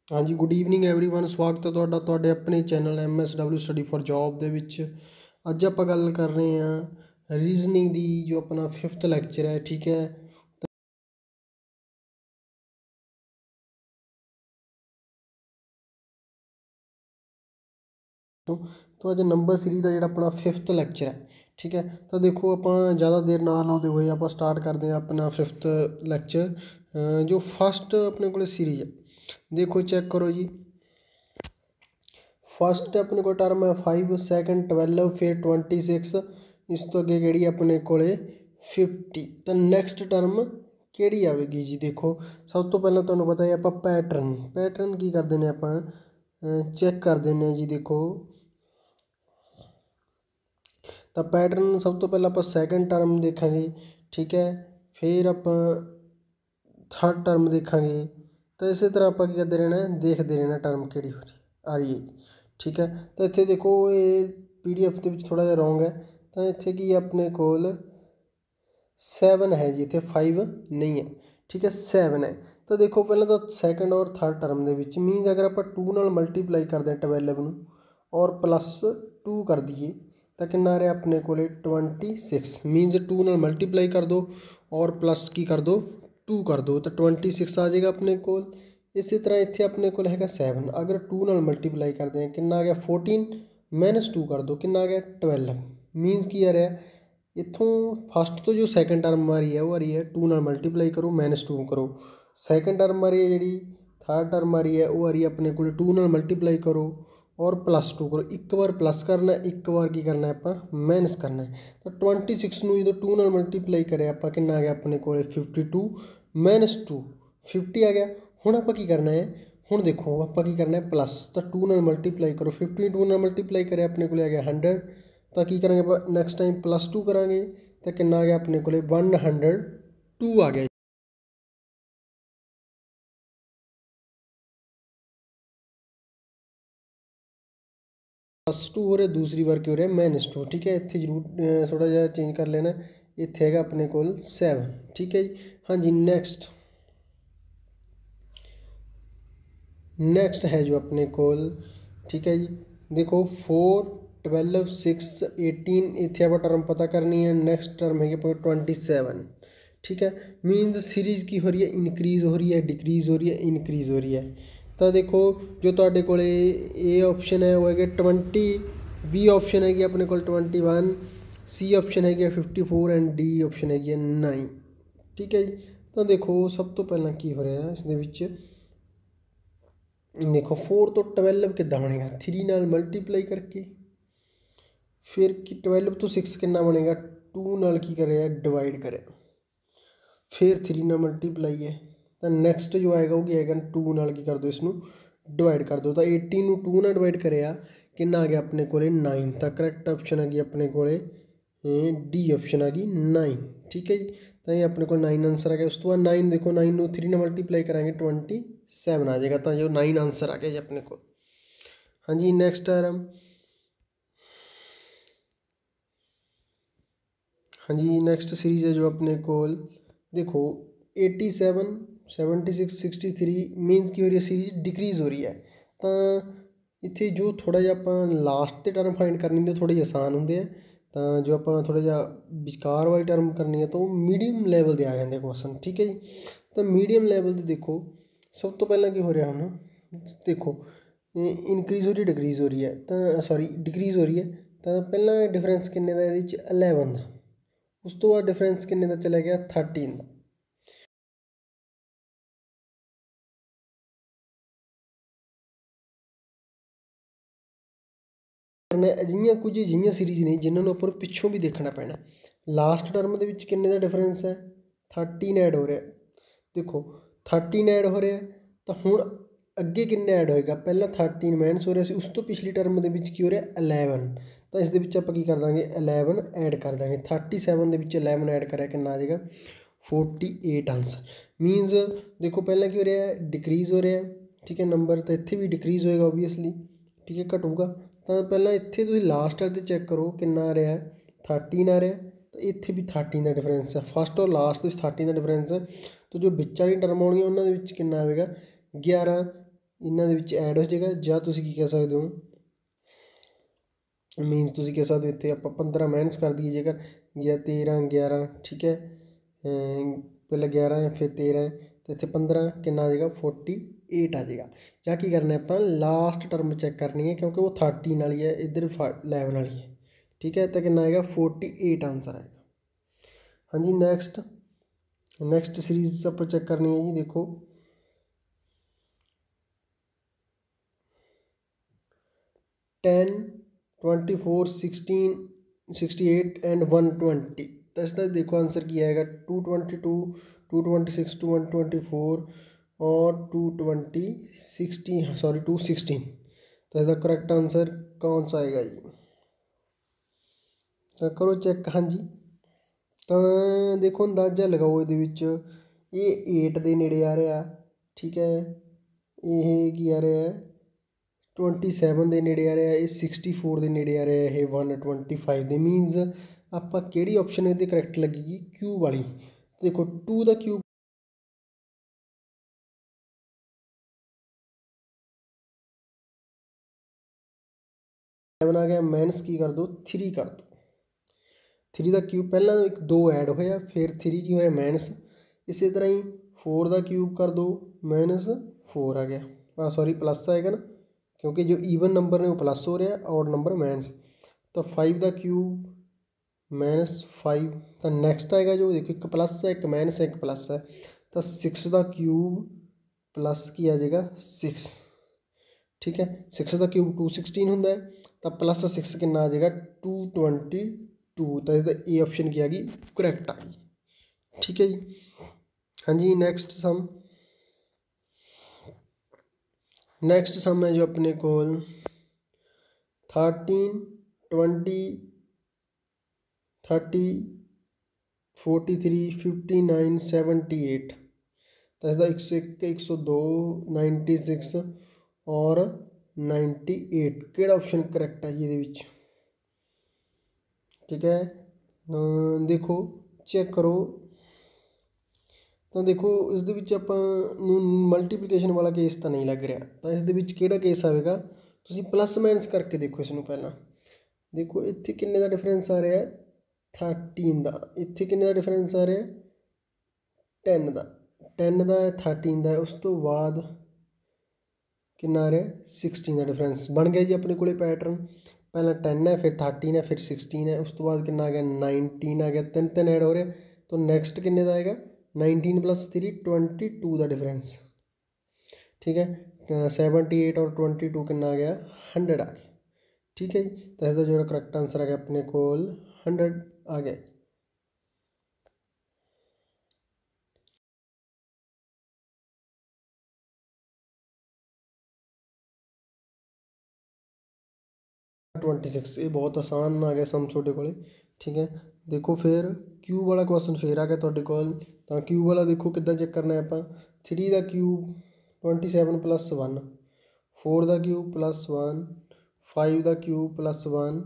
हाँ जी, good evening everyone. स्वागत है तुहाडा अपने channel MSW study for job ਦੇ ਵਿੱਚ। ਅੱਜ ਆਪਾਂ ਗੱਲ कर रहे हैं रीजनिंग ਦੀ जो अपना 5th ਲੈਕਚਰ है। ठीक है, तो अज नंबर सीरीज का जो अपना 5th ਲੈਕਚਰ है। ठीक है, तो देखो आप ज़्यादा देर ना लाते हुए आप स्टार्ट करते हैं अपना 5th ਲੈਕਚਰ। जो फस्ट अपने को सीरीज है, देखो चेक करो जी। फस्ट अपने को टर्म है 5, सैकेंड 12, फिर 26, इस तो अगे कि अपने को 50। तो नैक्सट टर्म कि आएगी जी। देखो सब तो पहले तुम्हें पता है आप पैटर्न की करते हैं, आप चेक कर दें जी। देखो तो पैटर्न सब तो पहले आप सैकेंड टर्म देखा। ठीक है, फिर आप थर्ड टर्म देखा। तो इस तरह आप करते रहना, देखते रहना टर्म कि आ रही है। ठीक है, तो इतने देखो ये PDF के थोड़ा जहा रॉन्ग है। तो इतने की अपने को 7 है जी, इतने 5 नहीं है। ठीक है, 7 है। तो देखो पहले तो सैकेंड और थर्ड टर्म के मीनस अगर आप 2 नाल मल्टीप्लाई करते हैं 12 में और +2 कर दिए तो कितना आ रहा अपने को 26। मीनस 2 नाल मल्टीप्लाई कर दो और प्लस की कर दो 2 कर दो तो 26 आ जाएगा अपने को। इसी तरह इतने अपने को है 7, अगर 2 नाल मल्टीप्लाई करते हैं कितना आ गया 14, -2 कर दो कितना आ गया 12। मीनस की आ रहा इतों फस्ट तो जो सैकेंड टर्म आ रही है वो आ रही है 2 नाल मल्टीप्लाई करो -2 करो। सैकेंड टर्म आ रही है जी, थर्ड टर्म आ रही है वो आ रही है अपने को 2 नाल मल्टीप्लाई करो और +2 करो। एक बार प्लस करना, एक बार की करना है आप माइनस करना है। तो 26 में जो 2 नाल मल्टीप्लाई करे आप कितना आ गया अपने को 52 -2 50 आ गया। हुण आप की करना है, हुण देखो आप की करना है प्लस। तो 2 नाल मल्टीप्लाई करो, 52 नाल मल्टीप्लाई करे अपने को आ गया 100। तो की करेंगे आप नैक्सट टाइम +2 करांगे तो कितना आ गया अपने को 102 आ गया। +2 हो रहा, दूसरी बार क्यों हो रहा है -2। ठीक है, इतने जरूर थोड़ा जहा चेंज कर लेना। इतने है अपने को 7। ठीक है जी। हाँ जी, नेक्स्ट है जो अपने को। ठीक है जी, देखो 4, 12, 6, 18 इतने आप टर्म पता करनी है। नैक्सट टर्म है 27। ठीक है, मीनस सीरीज़ की हो रही है इंक्रीज़ हो रही है, डिक्रीज़ हो रही है, इंक्रीज़ हो रही है। तो देखो जो तुहाडे कोले ए ऑप्शन है वो है 20, B ऑप्शन है अपने को 21, C ऑप्शन है 54 एंड D ऑप्शन है 9। ठीक है जी। तो देखो सब तो पहला की हो रहा है इस देखो 4 तो 12 कि बनेगा 3 नाल मल्टीप्लाई करके, फिर कि 12 तो 6 कि बनेगा 2 नाल की करे डिवाइड करे, फिर 3 नाल मल्टीप्लाई है। तो नैक्सट जो आएगा वो आएगा 2 नाल की कर दो, इसनों डिवाइड कर दो। तो 18 में 2 नाल डिवाइड करे कि आ गया अपने को 9। तो करैक्ट ऑप्शन आ गई अपने को D ऑप्शन आ गई 9। ठीक है जी, तो ये अपने को 9 आंसर आ गया। उस तो बाद 9 देखो 9 में 3 नाल मल्टीप्लाई कराएंगे 27 आ जाएगा। तो जो 9 आंसर आ गया जी अपने को। हाँ जी, नैक्सट टर्म। हाँ जी, नेक्स्ट सीरीज है जो अपने को देखो 87, 76, 63 मीनस की हो रही है सीरीज डिक्रीज़ हो रही है। तो इतने जो थोड़ा जहा आप लास्ट के टर्म फाइंड करनी तो थोड़े आसान होंगे हैं। तो जो आप थोड़ा जहा विचकार वाली टर्म करनी है तो मीडियम लैवल के आ जाते क्वेश्चन। ठीक है जी, तो मीडियम लैवल के देखो सब तो पहला की हो रहा हम देखो इनक्रीज़ हो रही डिक्रीज़ हो रही है। तो सॉरी डिक्रीज़ हो रही है। तो पहला डिफरेंस किन्ने का 11 का, उस तो बाद डिफरेंस किन्ने का चला गया 13 का। अजियां कुछ अजियां सीरीज़ ने जिन्होंने उपर पिछों भी देखना पैना। लास्ट टर्म के किन्ने का डिफरेंस है 13 ऐड हो रहा है। देखो 13 ऐड हो रहा है तो हुण अगे किन्ना ऐड होएगा, पहला 13 माइनस हो रहा सी, उस तो पिछली टर्म के हो रहा 11। तो इस आप की कर देंगे 11 ऐड कर देंगे। 37 के 11 ऐड करा कितना आ जाएगा 48 आंसर। मीनस देखो पहला की हो रहा है डिक्रीज़ हो रहा है। ठीक है, नंबर तो इतने भी डिक्रीज़ होएगा ओबीअसली। ठीक है, घटूगा। तो पहला इतने तुम लास्ट वाले चेक करो कितना आ रहा है 13 आ रहा है। तो इतने भी 13 का डिफरेंस है। फस्ट और लास्ट 13 का डिफरेंस है। तो जो बिच वाली टर्म आउणगियां उन्होंने कितना आएगा 11 इन्हां दे विच ऐड हो जाएगा। जां तुसीं की कह सकदे हो, मीनस तुसीं कह सकदे हो इत्थे आपां 15 माइनस कर दईए जेकर, या 13 11, ठीक है। पहले 11 है फिर 13 है, तो इत्थे 15 कितना आ जाएगा 48 आ जाएगा। जां की करना है आपां लास्ट टर्म चैक करनी है, क्योंकि वो 13 वाली है, इधर 11 वाली है, ठीक है। तो कितना आएगा 48 आंसर आएगा। हाँ जी, नैक्सट सीरीज आपां चैक करनी है जी। देखो 10 24 16 68 एंड 120। तो इसका देखो आंसर क्या आएगा 222 226 124 और 216। तो इसका करेक्ट आंसर कौन सा आएगा जी? तो करो चेक। हाँ जी, तो देखो अंदाजा लगाओ ये 8 के नेड़े आ रहा, ठीक है। ये की आ रहा है 27 के नेड़े आ रहा है, 64 के नेड़े आ रहा है, 125 के। मीनस आपां किहड़ी ऑप्शन ये करैक्ट लगेगी? क्यूब वाली। देखो 2 का क्यूब आ गया, माइनस की कर दो 3 कर दो। 3 का क्यूब पहला एक 2 ऐड होया, फिर 3 की होया माइनस। इस तरह ही 4 का क्यूब कर दो, माइनस 4 आ गया, सॉरी प्लस आएगा ना, क्योंकि जो ईवन नंबर ने वो प्लस हो रहा है और नंबर माइनस। तो 5 का क्यूब माइनस 5। तो नैक्सट आएगा जो, देखो एक प्लस है, एक माइनस है, एक प्लस है। तो 6 का क्यूब प्लस की आ जाएगा 6, ठीक है। 6 का क्यूब 216 होंगे, तो प्लस 6 कितना आ जाएगा 222। तो इसका ए ऑप्शन की आ गई करैक्ट आ गई, ठीक है जी। हाँ जी, नैक्सट सम है जो अपने को 13 20 30 43 59 78। तो इसका 101 102 96 और 98 ਕਿਹੜਾ ऑप्शन करैक्ट है जी ਇਹਦੇ ਵਿੱਚ? ठीक है। देखो चेक करो। तो देखो इसਦੇ ਵਿੱਚ ਆਪਾਂ ਨੂੰ ਮਲਟੀਪਲੀਕੇਸ਼ਨ वाला केस ਤਾਂ नहीं लग रहा। तो इसਦੇ ਵਿੱਚ ਕਿਹੜਾ केस आएगा? ਤੁਸੀਂ प्लस माइनस करके देखो इसनों पहला। देखो इत्थे किन्ने का डिफरेंस आ रहा है 13 का, इत्थे किन्ने का डिफरेंस आ रहा है 10 का। 10 का 13 का, उस तो बाद कितना आ रहा है 16 का डिफरेंस बन गया जी अपने को पैटर्न। पहला 10 है, फिर 13 है, फिर 16 है, उस तो बाद कितना आ गया 19 आ गया। 3 ऐड हो रहे, तो नैक्सट किन्ने का आएगा 19 + 3 22 का डिफरेंस, ठीक है। 78 और 22 कितना आ गया 100 आ गया, ठीक है जी। तो इसका जो करैक्ट आंसर आ गया अपने को 100 आ गया। 26 ये बहुत आसान आ गया सम छोटे को, ठीक है। देखो फिर क्यूब वाला क्वेश्चन फिर आ गया तुहाडे कोल। तो क्यूब वाला देखो किद्दां चेक करना है आपां। 3 का क्यूब 27 + 1, 4 का क्यूब +1, 5 का क्यूब +1,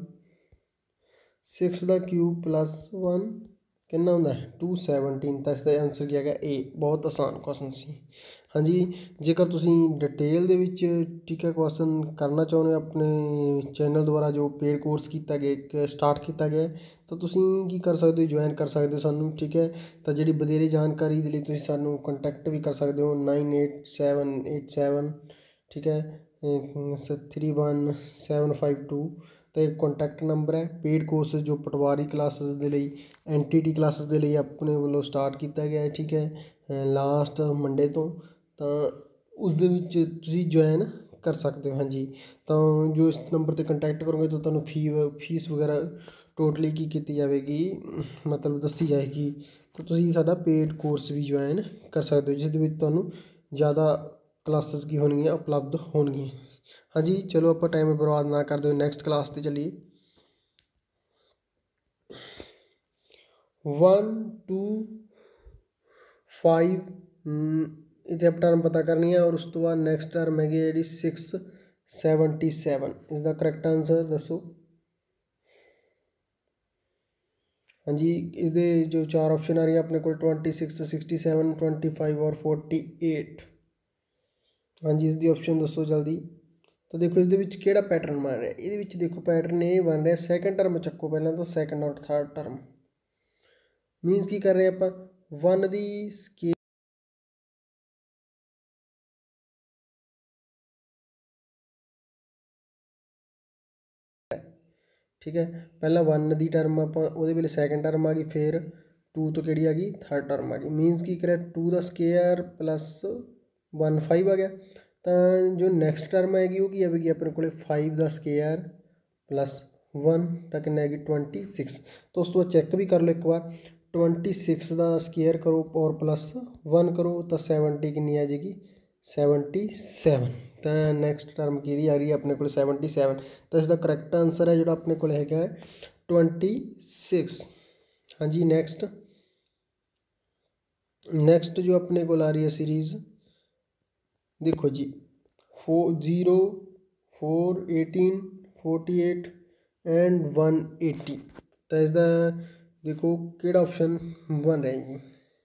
6 का क्यूब +1 कितना होंदा है 217। तो इसका आंसर क्या है ए। बहुत आसान क्वेश्चन सी। हाँ जी, जेकर तुसीं डिटेल दे विच ठीक है क्वेश्चन करना चाਹੁੰਦੇ हो अपने चैनल द्वारा जो पेड कोर्स किया गया स्टार्ट किया गया, तो तुसीं की कर सकते हो ज्वाइन कर सकते हो सानू, ठीक है। तो जी वधेरे जानकारी के लिए तुसीं सानू कंटैक्ट भी कर सकते हो 98787, ठीक है 31752। तो एक कॉन्टैक्ट नंबर है। पेड कोर्स जो पटवारी क्लासेस के लिए NTT क्लासेस के लिए अपने वालों स्टार्ट किया गया है, ठीक है लास्ट मंडे तो उसदे विच तुसीं ज्वाइन कर सकते हो। हाँ जी, तो जो इस नंबर पर कंटैक्ट करोगे तो तुहानूं फीस वगैरह टोटली की जाएगी, मतलब दसी जाएगी। तो तुसीं साडा पेड कोर्स भी ज्वाइन कर सकते हो, जिसदे विच तुहानूं ज़्यादा क्लासेस की होणगियां उपलब्ध होणगियां। हाँ जी, चलो आप टाइम बर्बाद ना करते हुए नैक्सट क्लास पर चलिए। 1 2 5 इतने आप टर्म पता करनी है, और उस तो बाद नैक्सट टर्म है जी 677। इसका करैक्ट आंसर दसो। हाँ जी, इसके जो 4 ऑप्शन आ रही है अपने को 26 67 25 और 48। हाँ जी, इसकी ऑप्शन दसो जल्दी। तो देखो इस किहड़ा पैटर्न बन रहा है, ये देखो पैटर्न ये बन रहा सैकेंड टर्म चक्को पहला, तो सैकेंड और थर्ड टर्म मीनस की कर रहे हैं आप 1 की स्केयर ठीक है, पहला 1 की टर्म आप वेले सैकेंड टर्म आ गई, फिर 2 तो कि आ गई थर्ड टर्म आ गई। मीनस की करे 2 का स्केयर प्लस 1 5 आ गया। तो जो नैक्सट टर्म आएगी वो की आएगी अपने को 5 का स्केयर प्लस 1 तो कि आएगी 26। तो उस तो बाद चैक भी कर लो एक बार, 26 का स्केयर करो और प्लस 1 करो तो 70 कितनी आ जाएगी 77। तो नैक्सट टर्म की आ रही है अपने को 77। तो इसका करैक्ट आंसर है जो अपने को है 26। हाँ जी, नैक्सट जो अपने को आ रही है सीरीज़ देखो जी 0 4 18 48 एंड 180। तो इसका देखो केड़ा ऑप्शन बन रहा है जी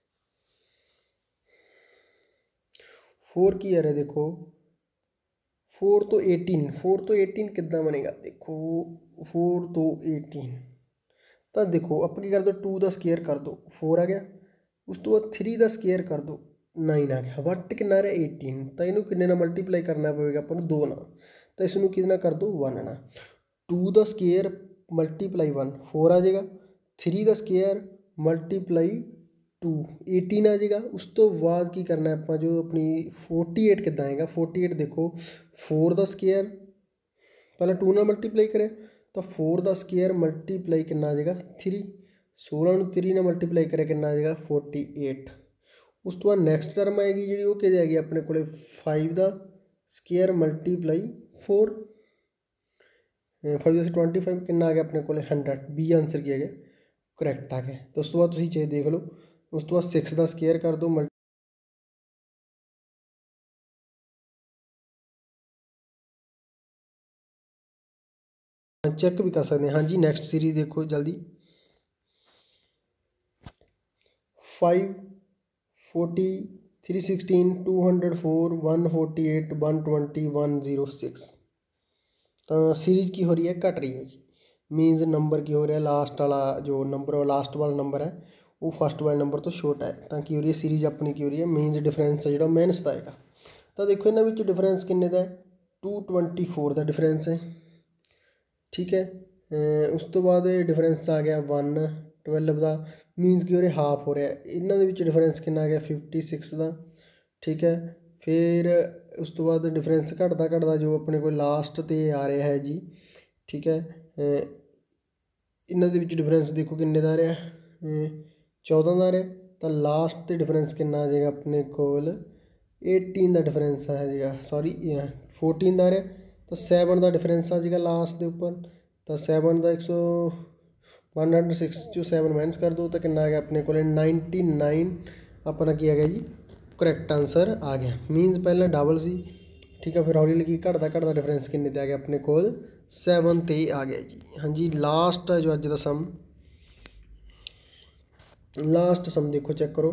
4 की आ रहा है देखो 4 तो 18 कितना बनेगा देखो 4 तो 18। तो देखो आप की कर दो 2 का स्केयर कर दो 4 आ गया, उस तो बाद 3 का स्केयर कर दो 9 आ गया, वट कि 18। तो इनू किन्ने ना मल्टीप्लाई करना पड़ेगा अपन 2 ना, तो इसनू कितना कर दो 1 ना। 2 का स्केयर मल्टीप्लाई 1 4 आ जाएगा, 3 का स्केयर मल्टीप्लाई 2 18 आ जाएगा। उस तो बाद की करना है आप जो अपनी 48 कितना आएगा 48 देखो 4 का स्केयर पहले 2 ना मल्टीप्लाई करें तो 4 का स्केयर मल्टीप्लाई कितना आ जाएगा 3, 16 3 ने मल्टीप्लाई करें कितना आ जाएगा 48। उस तो बाद नैक्सट टर्म आएगी जी वो कि जाएगी अपने को 5 का स्केयर मल्टीप्लाई 4, 5 से 25 कितना आ गया अपने को 100। बी आंसर किया गया करैक्ट आ गया। तो उस तो बाद तुसीं देख लो, उस तो बाद 6 का स्केयर कर दो चेक भी कर सकते हैं। हाँ जी, नेक्स्ट सीरीज देखो जल्दी 5 40 316 204 148 120 106। तो सीरीज की हो रही है घट रही है जी, मीनस नंबर की हो रहा है लास्ट वाला जो नंबर लास्ट वाला नंबर है वो फस्ट वाले नंबर तो छोटा है। तो की हो रही है सीरीज अपनी की हो रही है मीनस डिफरेंस है जो माइनस का आएगा। तो देखो इन्होंने डिफरेंस किन्ने का है 224 का डिफरेंस है ठीक है। उस तो बाद डिफरेंस आ गया 112 का, मीनस कि हो हाफ हो रहा है। इन्होंने डिफरेंस कितना आ गया 56 का ठीक है। फिर उस तो बाद डिफरेंस घटता घटता जो अपने को लास्ट ते आ रहा है जी ठीक है। इन्होंने डिफरेंस देखो किन्ने का आ रहा है 14 का आ रहा है। तो लास्ट ते डिफरेंस कितना आ जाएगा अपने को 18 का डिफरेंस आ जाएगा, सॉरी 14 का आ रहा है। तो 7 का डिफरेंस आ जाएगा लास्ट के उपर। तो 7 का 106 जो 7 माइनस कर दो तो कितना आ गया अपने को 99 अपना किया गया जी करैक्ट आंसर आ गया। मीनस पहले डबल सी ठीक है, फिर हौली लगी घटता घटता डिफरेंस किन्ने ते आ गया अपने को 7 ते आ गया जी। हाँ जी, लास्ट है जो अज का सम, लास्ट सम देखो चेक करो।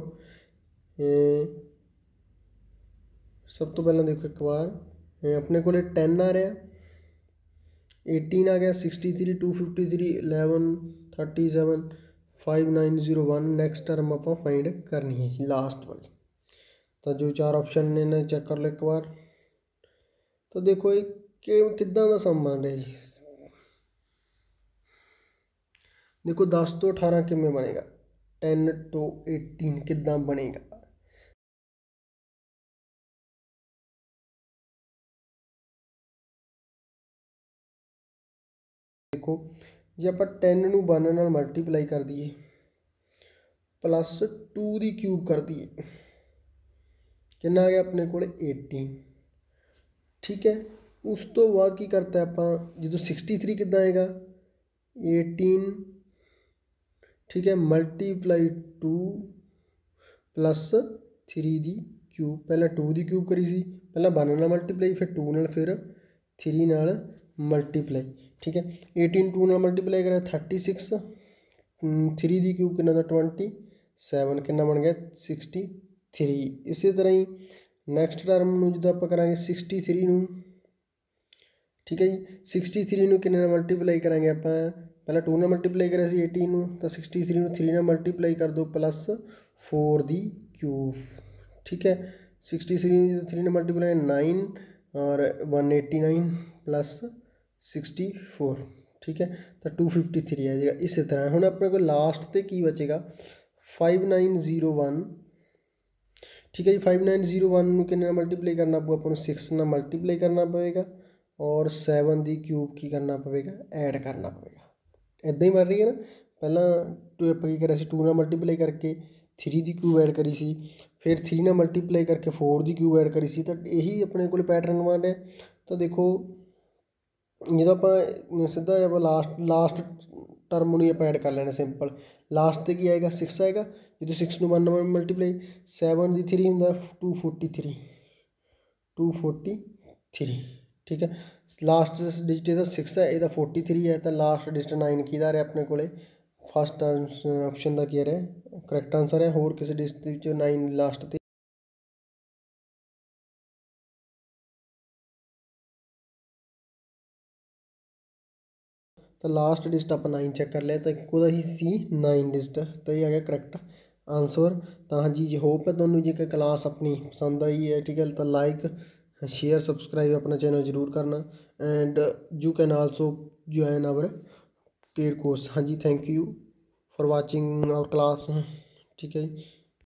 सब तो पहला देखो एक बार अपने को 10 आ रहा 18 आ गया 63 253 11 37 5901। नैक्सट टर्म आप फाइंड करनी है जी लास्ट वाली। तो जो 4 ऑप्शन ने इन्हें चेक कर लो एक बार। तो देखो ये किदा का सम बन रहा है जी देखो 10 तो 18 किमें बनेगा 10 to 18 किदा बनेगा। देखो जे आप 10 नूं 1 नाल मल्टीप्लाई कर दिए प्लस 2 की क्यूब कर दिए कितना आ गया अपने को 18 ठीक है। उस तो बाद की करता है आप जो 63 किदा आएगा 18 ठीक है मल्टीप्लाई 2 प्लस 3 की क्यूब, पहले 2 की क्यूब करी सी, पहले 1 नाल मल्टीप्लाई फिर 2 नाल फिर 3 नाल मल्टीप्लाई ठीक है। 18 2 नाल मल्टीप्लाई करें 36, 3 की क्यूब कितना था 27 कितना बन गया 63। इसी तरह ही ਨੈਕਸਟ ਟਰਮ ਨੂੰ ਜਦੋਂ ਆਪਾਂ ਕਰਾਂਗੇ 63 ਨੂੰ, ਠੀਕ ਹੈ ਜੀ। 63 ਨੂੰ ਕਿੰਨੇ ਨਾਲ ਮਲਟੀਪਲਾਈ ਕਰਾਂਗੇ ਆਪਾਂ, ਪਹਿਲਾਂ 2 ਨਾਲ ਮਲਟੀਪਲਾਈ ਕਰਿਆ ਸੀ 18 ਨੂੰ, ਤਾਂ 63 ਨੂੰ 3 ਨਾਲ ਮਲਟੀਪਲਾਈ ਕਰ ਦਿਓ ਪਲੱਸ 4 ਦੀ ਕਿਊਬ, ਠੀਕ ਹੈ। 63 ਨੂੰ ਜਦੋਂ 3 ਨਾਲ ਮਲਟੀਪਲਾਈ 9 ਔਰ 189 प्लस 64, ठीक है। तो 253 आ जाएगा। इस तरह हुण अपने को लास्ट ते की बचेगा 5901, ठीक है जी। 5901 नूं किन्ने नाल मल्टीप्लाई करना पऊगा, आपको 6 नाल मल्टीप्लाई करना पवेगा और 7 की क्यूब की करना पवेगा, ऐड करना पवेगा। इदां ही बन रही है ना, पहला आपां की करिया सी 2 नाल मल्टीप्लाई करके 3 की क्यूब ऐड करी सी, फिर 3 नाल मल्टीप्लाई करके 4 की क्यूब ऐड करी सी, तो यही अपने को पैटर्न बन रहा। तो देखो ਜਦੋਂ ਆਪਾਂ ਸਿੱਧਾ ਆਪਾਂ ਲਾਸਟ ਟਰਮ ਨੂੰ ਆਪਾਂ ਐਡ ਕਰ ਲੈਣਾ ਸਿੰਪਲ। ਲਾਸਟ 'ਤੇ ਕੀ ਆਏਗਾ 6 ਆਏਗਾ, ਜਦੋਂ 6 ਨੂੰ 1 ਨਾਲ ਮਲਟੀਪਲਾਈ 7 ਦੀ 3 ਹੁੰਦਾ 243, ਠੀਕ ਹੈ। ਲਾਸਟ ਡਿਜਿਟ ਇਹਦਾ 6 ਹੈ, ਇਹਦਾ 43 ਹੈ, ਤਾਂ ਲਾਸਟ ਡਿਜਿਟ 9 ਕਿਹਦਾ ਰਿਹਾ ਆਪਣੇ ਕੋਲ, ਫਸਟ ਆਪਸ਼ਨ ਦਾ ਕੀ ਰਿਹਾ ਕਰੈਕਟ ਆਨਸਰ ਹੈ। ਹੋਰ ਕਿਸੇ ਡਿਜਿਟ ਦੇ ਵਿੱਚ 9 ਲਾਸਟ 'ਤੇ तो लास्ट डिजिट आप 9 चैक कर लिया, तो एक ही सी 9 डिजिट, तो ये आ गया करैक्ट आंसर। तो हाँ जी, होप है तुहानूं जे क्लास अपनी पसंद आई है, ठीक है। तो लाइक शेयर सबसक्राइब अपना चैनल जरूर करना, and you can also join our paid course. हाँ जी, thank you for watching our class, ठीक है जी।